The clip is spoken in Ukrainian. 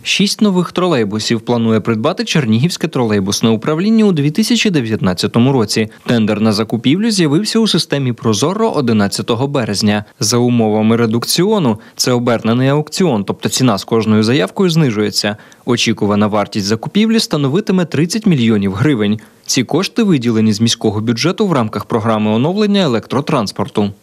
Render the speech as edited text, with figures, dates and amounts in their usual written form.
6 нових тролейбусів планує придбати Чернігівське тролейбусне управління у 2019 році. Тендер на закупівлю з'явився у системі «Прозоро» 11 березня. За умовами редукціону – це обернений аукціон, тобто ціна з кожною заявкою знижується. Очікувана вартість закупівлі становитиме 30 мільйонів гривень. Ці кошти виділені з міського бюджету в рамках програми оновлення електротранспорту.